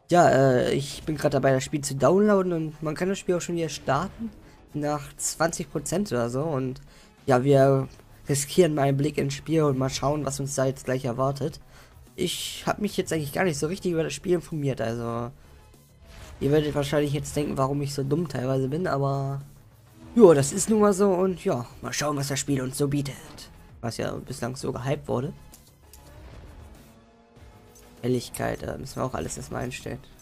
Ja, ich bin gerade dabei, das Spiel zu downloaden und man kann das Spiel auch schon wieder starten. Nach 20% oder so. Und ja, wir riskieren mal einen Blick ins Spiel und mal schauen, was uns da jetzt gleich erwartet. Ich habe mich jetzt eigentlich gar nicht so richtig über das Spiel informiert. Also, ihr werdet wahrscheinlich jetzt denken, warum ich so dumm teilweise bin, aber ja, das ist nun mal so. Und ja, mal schauen, was das Spiel uns so bietet. Was ja bislang so gehypt wurde. Helligkeit, da müssen wir auch alles erstmal einstellen.